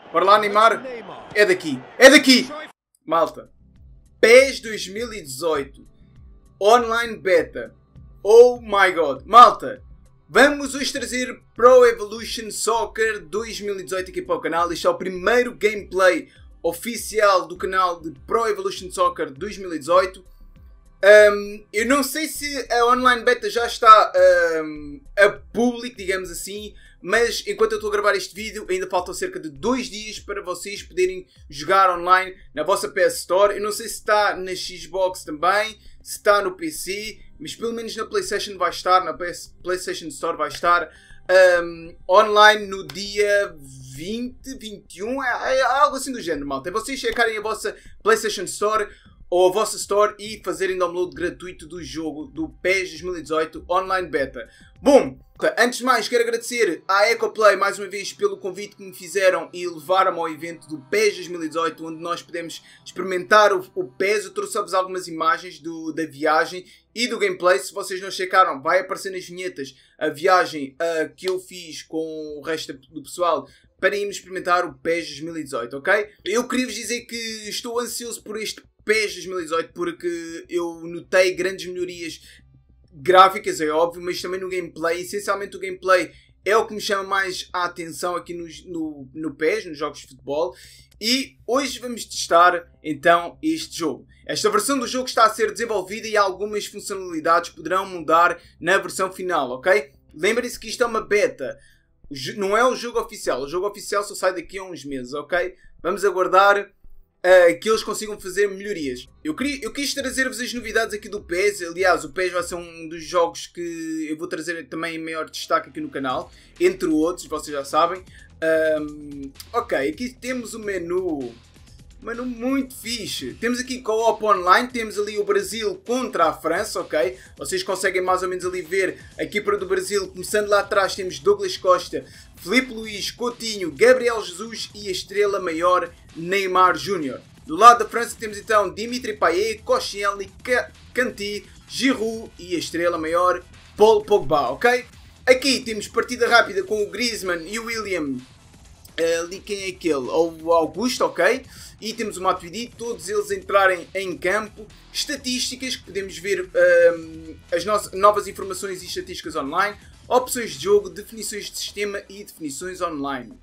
Bora lá, Neymar. É daqui. É daqui. Malta. PES 2018. Online Beta. Oh my god. Malta. Vamos hoje trazer Pro Evolution Soccer 2018 aqui para o canal. Este é o primeiro gameplay oficial do canal de Pro Evolution Soccer 2018. Eu não sei se a online beta já está a público, digamos assim, mas enquanto eu estou a gravar este vídeo ainda faltam cerca de 2 dias para vocês poderem jogar online na vossa PS Store. Eu não sei se está na Xbox também, se está no PC, mas pelo menos na PlayStation vai estar, na PlayStation Store vai estar online no dia 20, 21, é algo assim do género, malta. É vocês checarem a vossa PlayStation Store ou a vossa Store e fazerem download gratuito do jogo do PES 2018 Online Beta. Bom, antes de mais quero agradecer à Ecoplay mais uma vez pelo convite que me fizeram e levaram-me ao evento do PES 2018 onde nós podemos experimentar o PES. Eu trouxe-vos algumas imagens da viagem e do gameplay. Se vocês não checaram, vai aparecer nas vinhetas a viagem que eu fiz com o resto do pessoal para irmos experimentar o PES 2018, ok? Eu queria vos dizer que estou ansioso por este PES 2018 porque eu notei grandes melhorias gráficas, é óbvio, mas também no gameplay. Essencialmente o gameplay é o que me chama mais a atenção aqui no PES, nos jogos de futebol. E hoje vamos testar então este jogo. Esta versão do jogo está a ser desenvolvida e algumas funcionalidades poderão mudar na versão final, ok? Lembrem-se que isto é uma beta, não é o jogo oficial. O jogo oficial só sai daqui a uns meses, ok? Vamos aguardar que eles consigam fazer melhorias. Eu quis trazer-vos as novidades aqui do PES. Aliás, o PES vai ser um dos jogos que eu vou trazer também em maior destaque aqui no canal, entre outros, vocês já sabem. Ok, aqui temos o menu muito fixe. Temos aqui Co-op Online, temos ali o Brasil contra a França, ok? Vocês conseguem mais ou menos ali ver a equipa do Brasil. Começando lá atrás temos Douglas Costa, Filipe Luís, Coutinho, Gabriel Jesus e a estrela maior Neymar Jr. Do lado da França temos então Dimitri Payet, Koscielny, Kanté, Giroud e a estrela maior Paul Pogba, ok? Aqui temos partida rápida com o Griezmann e o William. Ali quem é aquele? O Augusto, ok? E temos o Matuidi, todos eles entrarem em campo. Estatísticas, que podemos ver as novas informações e estatísticas online. Opções de jogo, definições de sistema e definições online.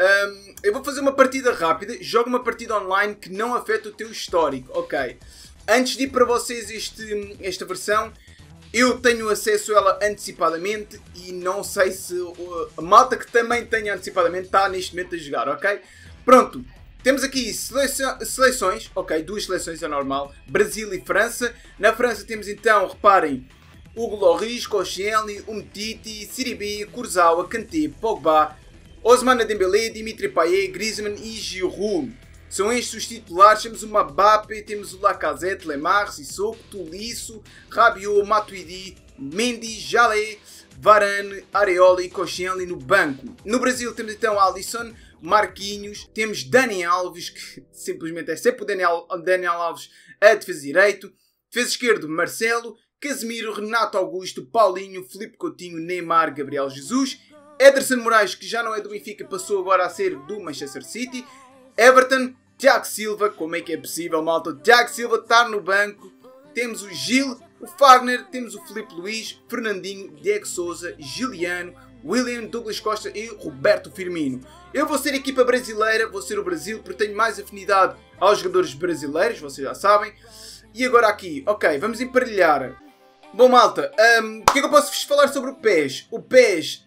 Eu vou fazer uma partida rápida. Jogo uma partida online que não afeta o teu histórico, ok? Antes de ir para vocês esta versão, eu tenho acesso a ela antecipadamente e não sei se a malta que também tenha antecipadamente está neste momento a jogar, ok? Pronto, temos aqui seleções, ok, 2 seleções é normal, Brasil e França. Na França temos então, reparem, Hugo Lloris, Koscielny, Umtiti, Siribi, Kurzawa, Kanté, Pogba, Ousmane Dembélé, Dimitri Payet, Griezmann e Giroud. São estes os titulares. Temos o Mbappé, temos o Lacazette, Lemar, Sissoko, Tolisso, Rabiot, Matuidi, Mendy, Jalé, Varane, Areola e Koscielny no banco. No Brasil temos então Alisson, Marquinhos, temos Dani Alves, que simplesmente é sempre o Daniel Alves a defesa direito. Defesa esquerdo, Marcelo, Casemiro, Renato Augusto, Paulinho, Filipe Coutinho, Neymar, Gabriel Jesus. Ederson Moraes, que já não é do Benfica, passou agora a ser do Manchester City. Everton, Thiago Silva, como é que é possível, malta? O Thiago Silva está no banco. Temos o Gil, o Fagner, temos o Filipe Luís, Fernandinho, Diego Souza, Giliano, William, Douglas Costa e Roberto Firmino. Eu vou ser a equipa brasileira, vou ser o Brasil, porque tenho mais afinidade aos jogadores brasileiros, vocês já sabem. E agora aqui, ok, vamos emparelhar. Bom, malta, o que é que eu posso vos falar sobre o PES? O PES,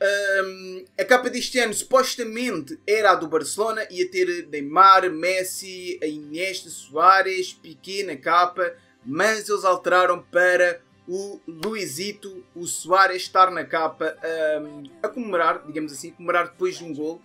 a capa deste ano supostamente era a do Barcelona, ia ter Neymar, Messi, a Iniesta, Suárez, Piqué na capa, mas eles alteraram para o Luizito, o Suárez estar na capa a comemorar, digamos assim, comemorar depois de um gol.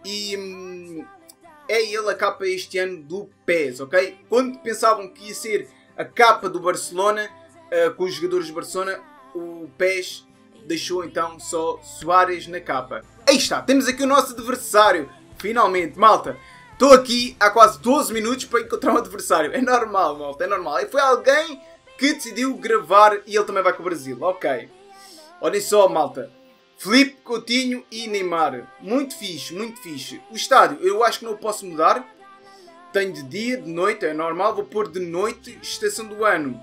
E é ele a capa este ano do PES, ok? Quando pensavam que ia ser a capa do Barcelona, com os jogadores do Barcelona, o PES deixou então só Suárez na capa. Aí está, temos aqui o nosso adversário. Finalmente, malta. Estou aqui há quase 12 minutos para encontrar um adversário. É normal, malta, é normal. E foi alguém que decidiu gravar e ele também vai com o Brasil. Ok. Olhem só, malta. Filipe, Coutinho e Neymar. Muito fixe, muito fixe. O estádio, eu acho que não o posso mudar. Tenho de dia, de noite, é normal. Vou pôr de noite, estação do ano.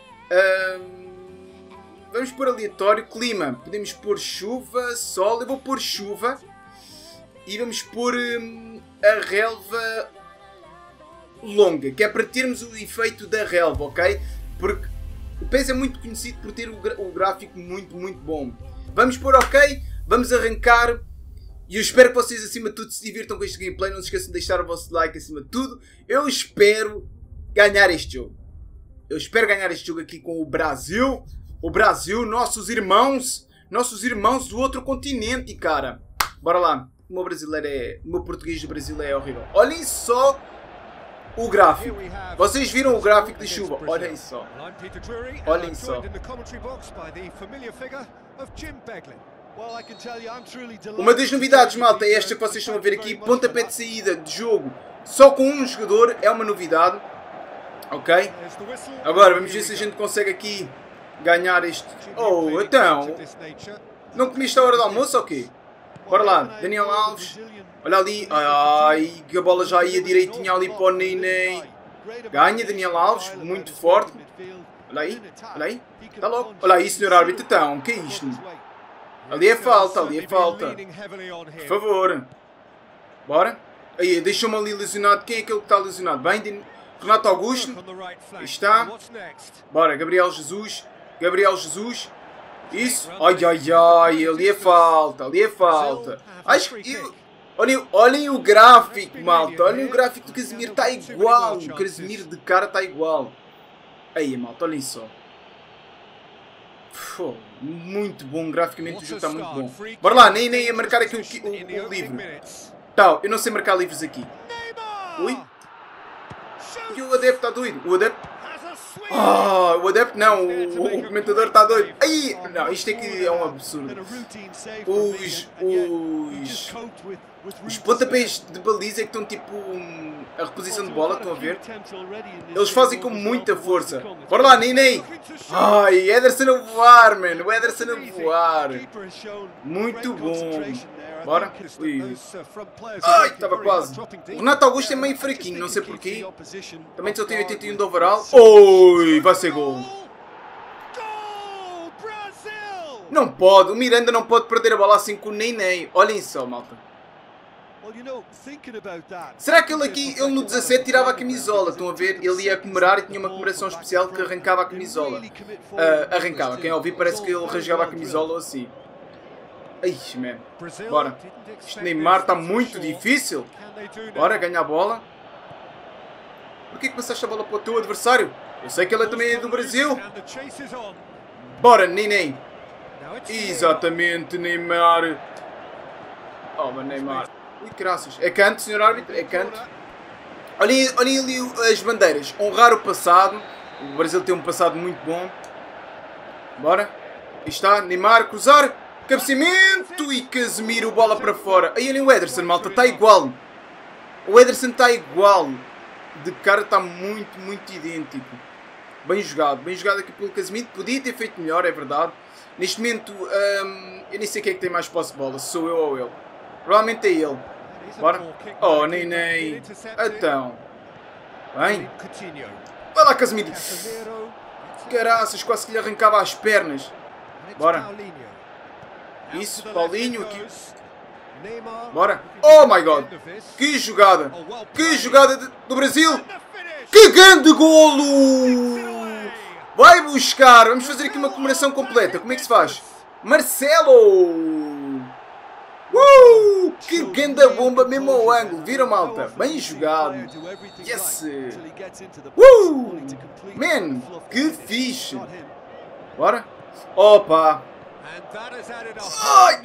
Vamos pôr aleatório. Clima, podemos pôr chuva, sol. Eu vou pôr chuva. E vamos pôr a relva longa, que é para termos o efeito da relva, ok? Porque o PES é muito conhecido por ter o gráfico muito, muito bom. Vamos pôr ok, vamos arrancar. E eu espero que vocês acima de tudo se divirtam com este gameplay. Não se esqueçam de deixar o vosso like acima de tudo. Eu espero ganhar este jogo. Eu espero ganhar este jogo aqui com o Brasil. O Brasil, nossos irmãos do outro continente, cara. Bora lá. O meu português do Brasil é horrível. Olhem só o gráfico. Vocês viram o gráfico de chuva? Olhem só. Olhem só. Uma das novidades, malta, é esta que vocês estão a ver aqui. Pontapé de saída de jogo só com um jogador. É uma novidade. Ok? Agora, vamos ver se a gente consegue aqui ganhar este... Oh, então... Não comiste a hora do almoço ou quê? Bora lá, Daniel Alves. Olha ali. Ai, que a bola já ia direitinho ali para o Neném. Ganha Daniel Alves, muito forte. Olha aí, olha aí. Está logo. Olha aí, senhor árbitro, então. O que é isto? Ali é falta, ali é falta. Por favor. Bora. Aí, deixou-me ali lesionado. Quem é aquele que está lesionado? Bem, Renato Augusto. Aí está. Bora, Gabriel Jesus. Gabriel Jesus. Isso. Ai, ai, ai. Ali é falta. Ali é falta. Acho que... Olhem o gráfico, malta. Olhem o gráfico do Casemiro. Está igual. O Casemiro de cara está igual. Aí, malta. Olhem só. Muito bom. Graficamente o jogo está muito bom. Bora lá. Nem ia marcar aqui o livre. Tá, eu não sei marcar livros aqui. Ui. E o adepto está doido. O adepto... o adepto não, o comentador está doido. Aí, não, isto é que é um absurdo. Os pontapés de baliza é que estão tipo a reposição de bola, estão a ver? Eles fazem com muita força. Bora lá, Neném. Ai, Ederson a voar, mano. O Ederson a voar. Muito bom. Bora. Ui. Ai, estava quase. O Renato Augusto é meio fraquinho, não sei porquê. Também só tem 81 de overall. Oi, vai ser gol. Não pode, o Miranda não pode perder a bola assim com o Neném. Olhem só, malta. Será que ele aqui, ele no 17 tirava a camisola? Estão a ver? Ele ia comemorar e tinha uma comemoração especial que arrancava a camisola. Arrancava, quem ouvi parece que ele rasgava a camisola ou assim. Ai, man. Bora. Este Neymar está muito difícil. Bora, ganha a bola. Porquê que passaste a bola para o teu adversário? Eu sei que ele também é do Brasil. Bora, Neném. Exatamente, Neymar. Oh, mas Neymar. Ui, graças. É canto, senhor árbitro? É canto. Olhem ali as bandeiras. Honrar o passado. O Brasil tem um passado muito bom. Bora. Aí está, Neymar, cruzar. Cabeceamento e Casemiro, bola para fora. Aí olhem o Ederson, malta, está igual. O Ederson está igual. De cara está muito, muito idêntico. Bem jogado aqui pelo Casemiro. Podia ter feito melhor, é verdade. Neste momento, eu nem sei quem é que tem mais posse de bola, se sou eu ou ele. Provavelmente é ele. Bora. Oh, Neném. Então. Bem. Vai lá, Casemiro. Caraças, quase que lhe arrancava as pernas. Bora. Isso, Paulinho aqui. Bora. Oh my God. Que jogada. Que jogada do Brasil. Que grande golo. Vai buscar. Vamos fazer aqui uma comemoração completa. Como é que se faz? Marcelo. Que grande bomba mesmo ao ângulo. Viram, malta? Bem jogado. Yes. Man, que fixe. Bora. Opa. Ai.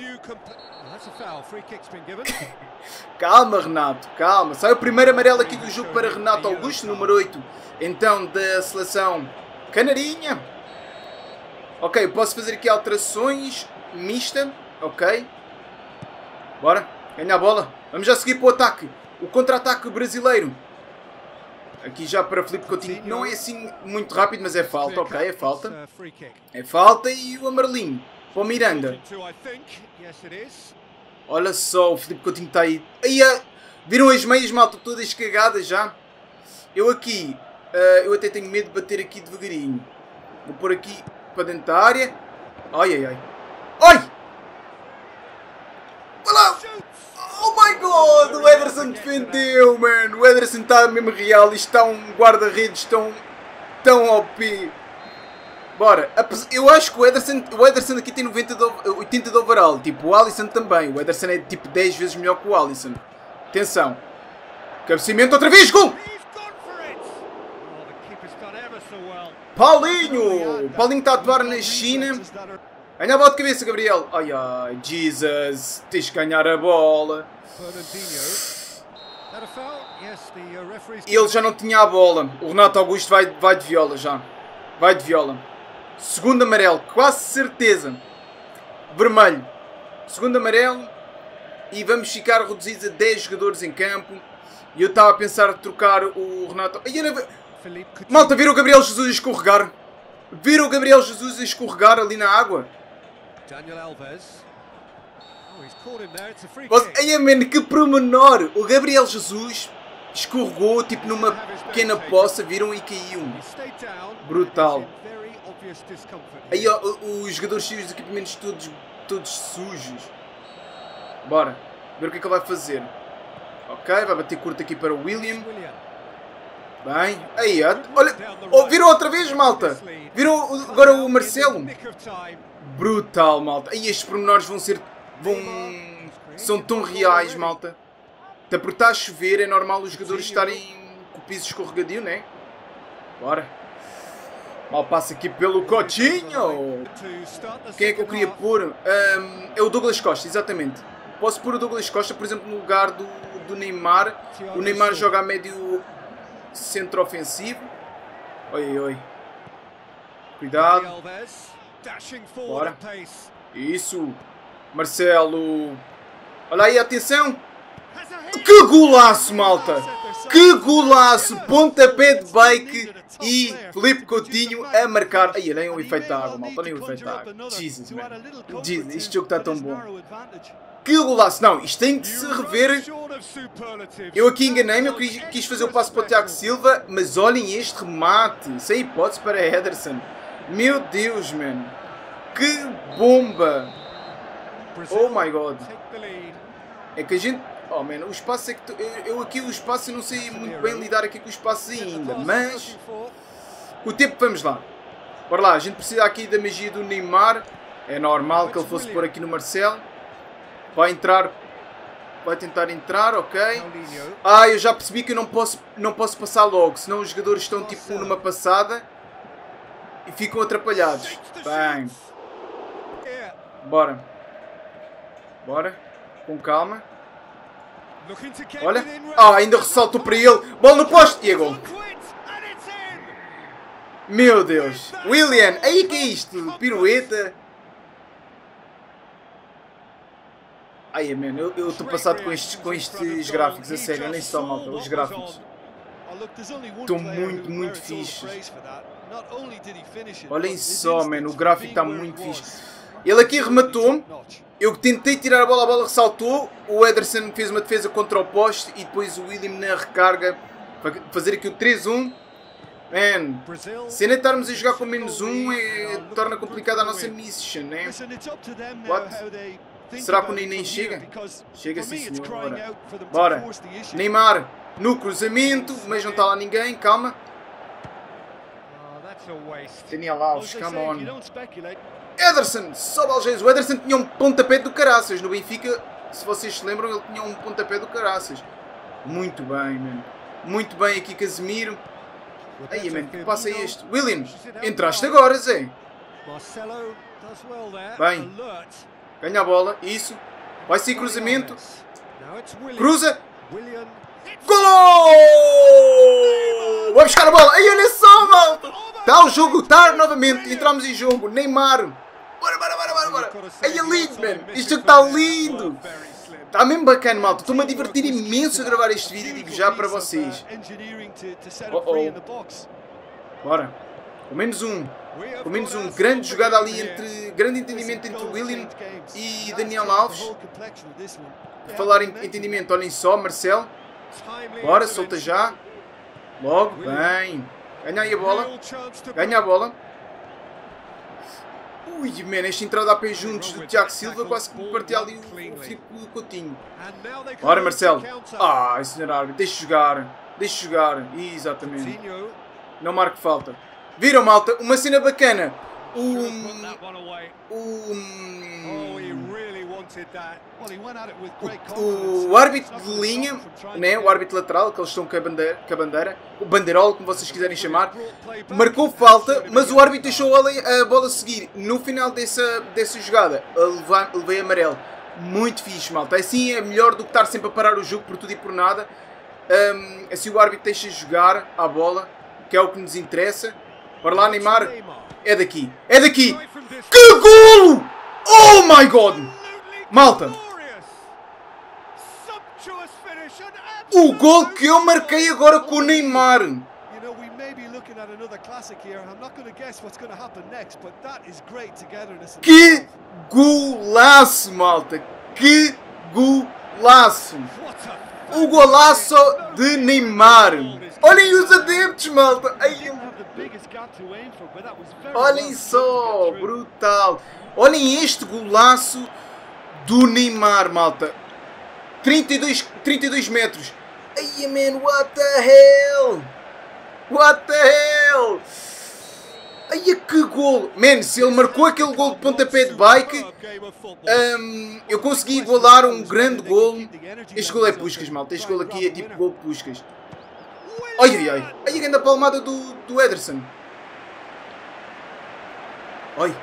Calma, Renato, calma. Sai o primeiro amarelo aqui do jogo para Renato Augusto, número 8. Então, da seleção canarinha. Ok, posso fazer aqui alterações. Mista, ok. Bora, ganha a bola. Vamos já seguir para o ataque. O contra-ataque brasileiro. Aqui já para Filipe Coutinho. Não é assim muito rápido, mas é falta, ok, é falta. É falta e o amarelinho. Para o Miranda. Olha só, o Filipe Coutinho está aí. Viram as meias, malta, todas cagadas já? Eu aqui, eu até tenho medo de bater aqui devagarinho. Vou pôr aqui para dentro da área. Ai, ai, ai. Ai! Olha! Oh my god! O Ederson defendeu, mano! O Ederson está mesmo real. Isto está um guarda-redes tão OP. Bora. Eu acho que o Ederson aqui tem 80 de overall. Tipo, o Alisson também. O Ederson é tipo 10 vezes melhor que o Alisson. Atenção. Cabeceamento outra vez. Gol! Paulinho! Paulinho está a atuar na China. Ganha a bola de cabeça, Gabriel. Ai, ai, Jesus. Tens que ganhar a bola. Ele já não tinha a bola. O Renato Augusto vai de viola já. Vai de viola. Segundo amarelo, quase certeza. Vermelho. Segundo amarelo. E vamos ficar reduzidos a 10 jogadores em campo. E eu estava a pensar em trocar o Renato. Malta, viram o Gabriel Jesus a escorregar? Viram o Gabriel Jesus a escorregar ali na água? Ai, mano, que pormenor! O Gabriel Jesus escorregou tipo numa pequena poça, viram, e caiu. Brutal. Aí ó, os jogadores cheios de equipamentos todos sujos. Bora, ver o que é que ele vai fazer. Ok, vai bater curto aqui para o William. Bem, aí, olha, viram outra vez, malta. Viram agora o Marcelo. Brutal, malta. Aí estes pormenores são tão reais, malta. Até porque está a chover, é normal os jogadores estarem com o piso escorregadio, né? Bora. Mal passa aqui pelo Coutinho. Quem é que eu queria pôr? É o Douglas Costa, exatamente. Posso pôr o Douglas Costa, por exemplo, no lugar do Neymar. O Neymar joga a médio centro ofensivo. Oi, oi. Cuidado. Bora. Isso. Marcelo. Olha aí, atenção. Que golaço, malta. Que golaço. Pontapé de bake e Filipe Coutinho a marcar. Aí, nem o efeito da água, malta. Nem o efeito da água. Jesus, man. Jesus, este jogo está tão bom. Que golaço. Não, isto tem que se rever. Eu aqui enganei-me. Eu quis fazer o passo para o Thiago Silva. Mas olhem este remate. Sem hipótese para Ederson. Meu Deus, mano. Que bomba. Oh my god. É que a gente... Oh, man, o espaço é que... Eu aqui o espaço, eu não sei muito bem lidar aqui com o espaço ainda. Mas... O tempo, vamos lá. Bora lá, a gente precisa aqui da magia do Neymar. É normal que ele fosse pôr aqui no Marcelo. Vai entrar. Vai tentar entrar, ok. Ah, eu já percebi que eu não posso passar logo. Senão os jogadores estão tipo numa passada. E ficam atrapalhados. Bem. Bora. Bora. Com calma. Olha. Ah, ainda ressaltou para ele. Bola no poste. E é gol. Meu Deus. William. Aí que é isto? Pirueta. Ai, mano. Eu estou passado com estes gráficos. A sério. Nem só, malta. Os gráficos. Estão muito fixos. Olhem só, mano. O gráfico está muito fixe. Ele aqui rematou. Eu tentei tirar a bola ressaltou. O Ederson fez uma defesa contra o poste. E depois o William na recarga. Para fazer aqui o 3-1. Man, se nem estarmos a jogar com -1 torna complicada a nossa mission, né? What? Será que o Ney nem chega? Chega sim, senhor. Bora. Bora. Neymar no cruzamento. Mas não está lá ninguém. Calma. Daniel Alves, come on. Ederson, sobe ao Jesus. O Ederson tinha um pontapé do caraças no Benfica. Se vocês se lembram, ele tinha um pontapé do caraças. Muito bem, mano. Muito bem aqui, Casemiro. Aí, mano, que passa este? William, entraste agora, Zé. Bem. Ganha a bola. Isso. Vai ser cruzamento. Cruza. Gol! Vai buscar a bola. Aí, olha só, malta. Está o jogo, está novamente. Entramos em jogo. Neymar. Bora. Aí é lindo, mano. Isto está lindo. Está mesmo bacana, malta. Estou-me a divertir imenso a gravar este vídeo. Digo já para vocês. Bora. Com menos um. Grande jogada ali entre... Grande entendimento entre o William e Daniel Alves. Por falar em entendimento, olhem só, Marcelo. Bora, solta já. Logo, bem. Ganha aí a bola. Ganha a bola. Ui, man, esta entrada a pé juntos do Tiago Silva quase que me partiu ali o Filipe Coutinho. Bora, Marcelo. Ai, senhor árbitro, deixe jogar. Deixe jogar. Exatamente. Não marque falta. Viram, malta? Uma cena bacana. O árbitro de linha, né? O árbitro lateral, que eles estão com a bandeira, o bandeirol, como vocês quiserem chamar, marcou falta, mas o árbitro deixou a bola seguir. No final dessa jogada, levei amarelo. Muito fixe, malta. Assim é melhor do que estar sempre a parar o jogo por tudo e por nada. Assim o árbitro deixa jogar a bola, que é o que nos interessa. Bora lá, Neymar. É daqui. É daqui. Que golo! Oh my God! Malta. O gol que eu marquei agora com o Neymar. Que golaço, malta. Que golaço. O golaço de Neymar. Olhem os adeptos, malta. Olhem só. Brutal. Olhem este golaço do Neymar, malta. 32 metros. Ai, man, what the hell? What the hell? Ai, que gol. Man, se ele marcou aquele gol de pontapé de bike, eu consegui igualar um grande gol. Este gol é Puskas, malta. Este gol aqui é tipo gol de Puskas. Ai, ai, ai. Ai, a grande palmada do Ederson. Ai.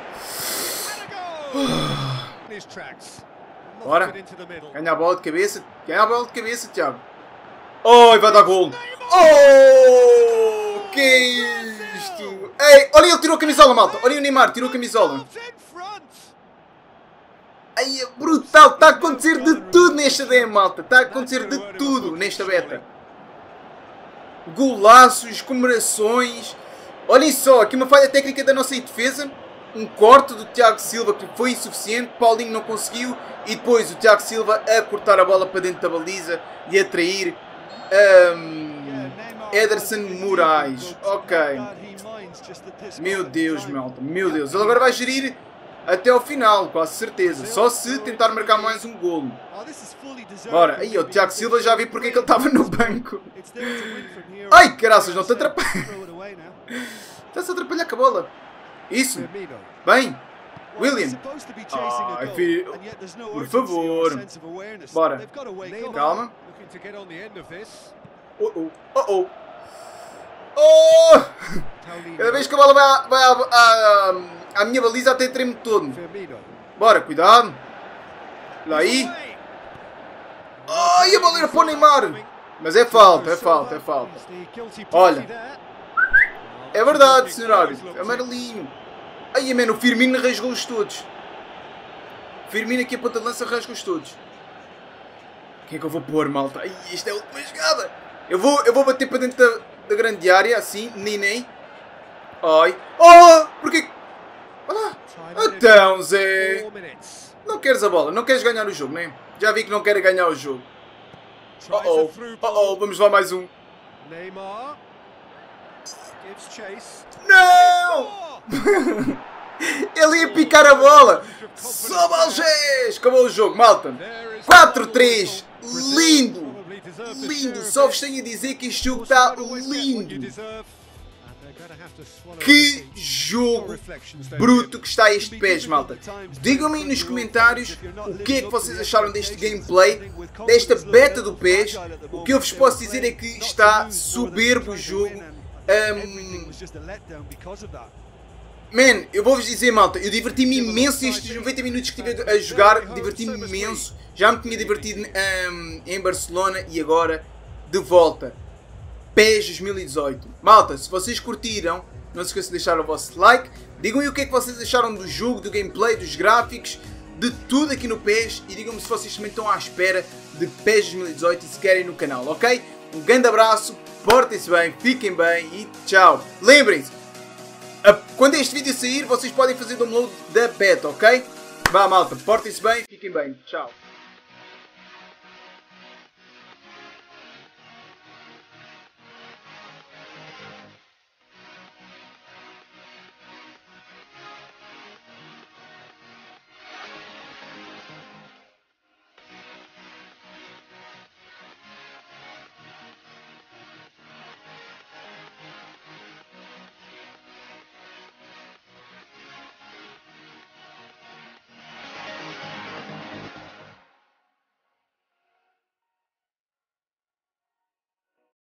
Bora. Ganha a bola de cabeça. Ganha a bola de cabeça, Thiago. Oh, vai dar gol. Oh, que isto. Ei, olha, ele tirou a camisola, malta. Olha o Neymar, tirou a camisola. Ai, é brutal. Está a acontecer de tudo nesta DM, malta. Está a acontecer de tudo nesta beta. Golaços, comemorações. Olhem só, aqui uma falha técnica da nossa defesa. Um corte do Tiago Silva que foi insuficiente. Paulinho não conseguiu. E depois o Tiago Silva a cortar a bola para dentro da baliza e a trair Ederson Moraes. Ok. Meu Deus, malta. Meu Deus. Ele agora vai gerir até ao final, quase certeza. Só se tentar marcar mais um golo. Bora. Aí, o Tiago Silva já vi porque é que ele estava no banco. Ai, caraças, não te atrapalha. Está-se a atrapalhar com a bola. Isso. Bem. William. Ai, filho. Por favor. Bora. Calma. Oh. Cada vez que a bola vai à minha baliza até treme todo. Bora, cuidado. Lá aí. Ai, a bola era para o Neymar. Mas é falta, é falta, é falta. Olha. É verdade, senhor árbitro. Amarelinho. Ai, mano, o Firmino rasgou-os todos. O Firmino aqui a ponta de lança rasgou-os todos. Quem é que eu vou pôr, malta? Ai, isto é a última jogada. Eu vou bater para dentro da grande área, assim, nem. Ai. Oh, porquê? Ah, então, Zé. Não queres a bola, não queres ganhar o jogo, né? Já vi que não quer ganhar o jogo. Oh, vamos lá mais um. Não! Ele ia picar a bola. Sobe Algés. Acabou o jogo, malta. 4-3. Lindo. Lindo. Só vos tenho a dizer que este jogo está lindo. Que jogo bruto que está este PES, malta. Digam-me nos comentários o que é que vocês acharam deste gameplay, desta beta do PES. O que eu vos posso dizer é que está soberbo o jogo. Man, eu vou-vos dizer, malta, eu diverti-me imenso nestes 90 minutos que estive a jogar, diverti-me imenso. Já me tinha divertido em Barcelona e agora de volta. PES 2018. Malta, se vocês curtiram, não se esqueçam de deixar o vosso like. Digam-me o que é que vocês acharam do jogo, do gameplay, dos gráficos, de tudo aqui no PES. E digam-me se vocês também estão à espera de PES 2018 e se querem no canal, ok? Um grande abraço, portem-se bem, fiquem bem e tchau. Lembrem-se, Quando este vídeo sair, vocês podem fazer download da beta, ok? Vá, malta, portem-se bem, fiquem bem. Tchau.